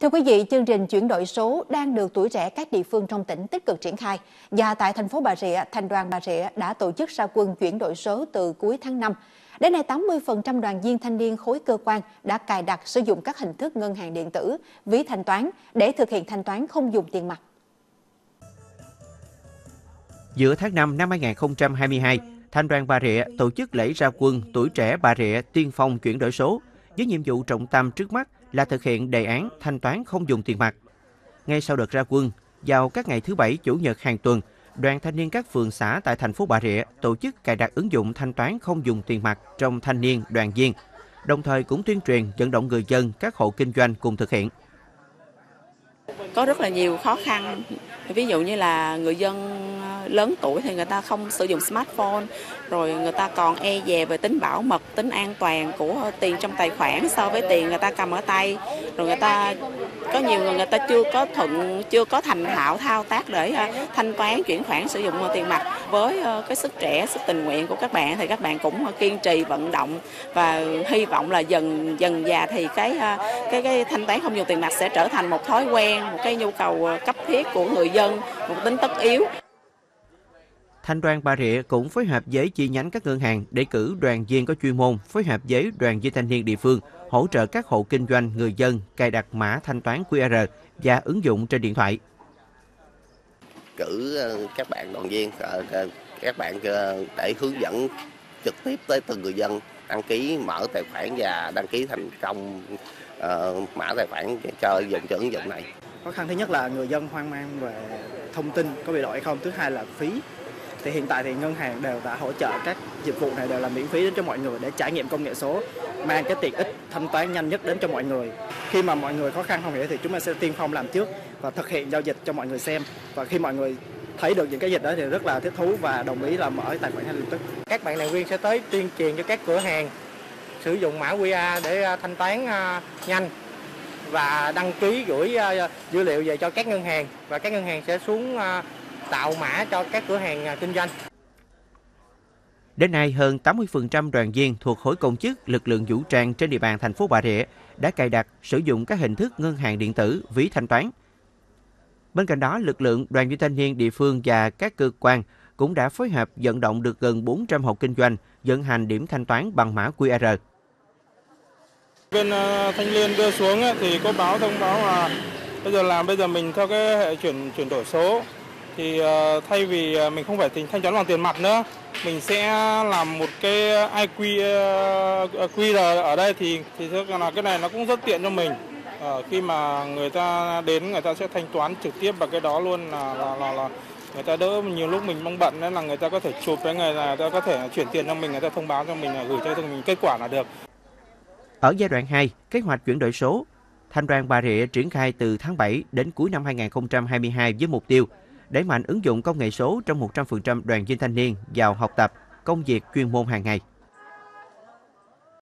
Thưa quý vị, chương trình chuyển đổi số đang được tuổi trẻ các địa phương trong tỉnh tích cực triển khai. Và tại thành phố Bà Rịa, Thành đoàn Bà Rịa đã tổ chức ra quân chuyển đổi số từ cuối tháng 5. Đến nay, 80% đoàn viên thanh niên khối cơ quan đã cài đặt sử dụng các hình thức ngân hàng điện tử, ví thanh toán để thực hiện thanh toán không dùng tiền mặt. Giữa tháng 5 năm 2022, Thành đoàn Bà Rịa tổ chức lễ ra quân tuổi trẻ Bà Rịa tiên phong chuyển đổi số, với nhiệm vụ trọng tâm trước mắt là thực hiện đề án thanh toán không dùng tiền mặt. Ngay sau đợt ra quân, vào các ngày thứ Bảy, Chủ nhật hàng tuần, đoàn thanh niên các phường xã tại thành phố Bà Rịa tổ chức cài đặt ứng dụng thanh toán không dùng tiền mặt trong thanh niên đoàn viên, đồng thời cũng tuyên truyền vận động người dân, các hộ kinh doanh cùng thực hiện. Có rất là nhiều khó khăn, ví dụ như là người dân lớn tuổi thì người ta không sử dụng smartphone, rồi người ta còn e dè về tính bảo mật, tính an toàn của tiền trong tài khoản so với tiền người ta cầm ở tay, rồi người ta có nhiều người ta chưa có thành thạo thao tác để thanh toán chuyển khoản sử dụng tiền mặt. Với cái sức trẻ, sức tình nguyện của các bạn thì các bạn cũng kiên trì vận động và hy vọng là dần dà thì cái thanh toán không dùng tiền mặt sẽ trở thành một thói quen, một cái nhu cầu cấp thiết của người dân, một tính tất yếu. Thành đoàn Bà Rịa cũng phối hợp với chi nhánh các ngân hàng để cử đoàn viên có chuyên môn phối hợp với đoàn viên thanh niên địa phương hỗ trợ các hộ kinh doanh, người dân cài đặt mã thanh toán QR và ứng dụng trên điện thoại. Cử các bạn đoàn viên, các bạn để hướng dẫn trực tiếp tới từng người dân đăng ký mở tài khoản và đăng ký thành công mã tài khoản cho ứng dụng này. Khó khăn thứ nhất là người dân hoang mang về thông tin có bị lộ hay không, thứ hai là phí. Thì hiện tại thì ngân hàng đều đã hỗ trợ các dịch vụ này đều là miễn phí đến cho mọi người để trải nghiệm công nghệ số, mang cái tiện ích thanh toán nhanh nhất đến cho mọi người. Khi mà mọi người khó khăn không hiểu thì chúng ta sẽ tiên phong làm trước và thực hiện giao dịch cho mọi người xem. Và khi mọi người thấy được những cái dịch đó thì rất là thích thú và đồng ý là mở tài khoản ngay lập tức. Các bạn đoàn viên sẽ tới tuyên truyền cho các cửa hàng sử dụng mã QR để thanh toán nhanh và đăng ký gửi dữ liệu về cho các ngân hàng, và các ngân hàng sẽ xuống tạo mã cho các cửa hàng kinh doanh. Đến nay, hơn 80% đoàn viên thuộc khối công chức, lực lượng vũ trang trên địa bàn thành phố Bà Rịa đã cài đặt sử dụng các hình thức ngân hàng điện tử, ví thanh toán. Bên cạnh đó, lực lượng đoàn viên thanh niên địa phương và các cơ quan cũng đã phối hợp vận động được gần 400 hộ kinh doanh vận hành điểm thanh toán bằng mã QR. Bên thanh niên đưa xuống thì có thông báo là bây giờ mình theo cái hệ chuyển đổi số, thì thay vì mình không phải thanh toán bằng tiền mặt nữa, mình sẽ làm một cái QR ở đây thì là cái này nó cũng rất tiện cho mình. Khi mà người ta đến, người ta sẽ thanh toán trực tiếp vào cái đó luôn, là người ta đỡ nhiều lúc mình mong bận, nên là người ta có thể chụp với người ta có thể chuyển tiền cho mình, người ta thông báo cho mình, gửi cho mình kết quả là được. Ở giai đoạn 2, kế hoạch chuyển đổi số, Thành đoàn Bà Rịa triển khai từ tháng 7 đến cuối năm 2022 với mục tiêu đẩy mạnh ứng dụng công nghệ số trong 100% đoàn viên thanh niên vào học tập, công việc chuyên môn hàng ngày.